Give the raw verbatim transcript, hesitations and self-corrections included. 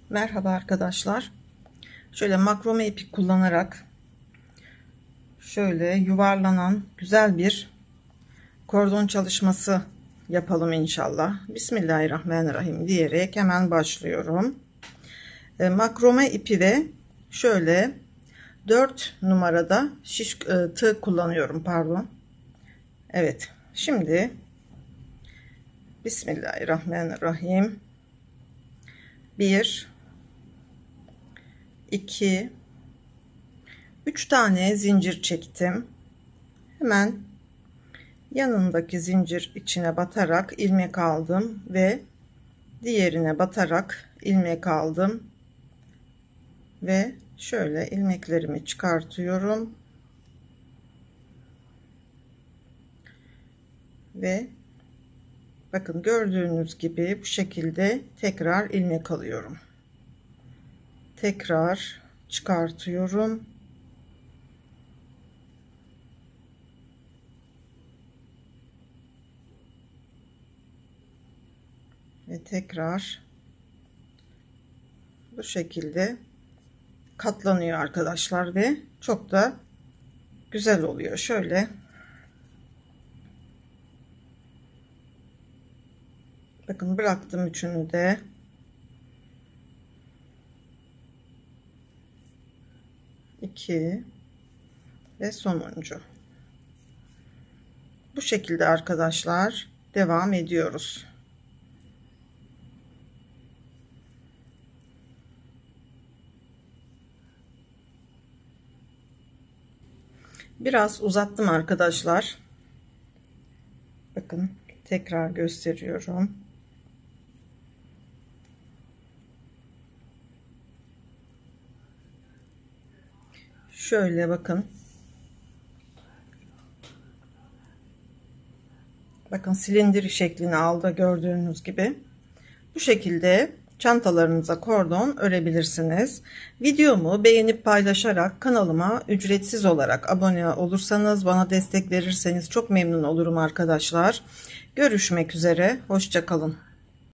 Merhaba arkadaşlar. Şöyle makrome ipi kullanarak şöyle yuvarlanan güzel bir kordon çalışması yapalım inşallah. Bismillahirrahmanirrahim diyerek hemen başlıyorum. E, makrome ipi ve şöyle dört numarada şiş e, tığ kullanıyorum, pardon. Evet. Şimdi Bismillahirrahmanirrahim. bir iki üç tane zincir çektim. Hemen yanındaki zincir içine batarak ilmek aldım ve diğerine batarak ilmek aldım ve şöyle ilmeklerimi çıkartıyorum ve bakın gördüğünüz gibi bu şekilde tekrar ilmek alıyorum. Tekrar çıkartıyorum. Ve tekrar bu şekilde katlanıyor arkadaşlar ve çok da güzel oluyor. Şöyle bakın bıraktım üçünü de. iki ve sonuncu. Bu şekilde arkadaşlar devam ediyoruz. Biraz uzattım arkadaşlar. Bakın tekrar gösteriyorum. Şöyle bakın. Bakın silindir şeklini aldı gördüğünüz gibi. Bu şekilde çantalarınıza kordon örebilirsiniz. Videomu beğenip paylaşarak kanalıma ücretsiz olarak abone olursanız, bana destek verirseniz çok memnun olurum arkadaşlar. Görüşmek üzere. Hoşça kalın.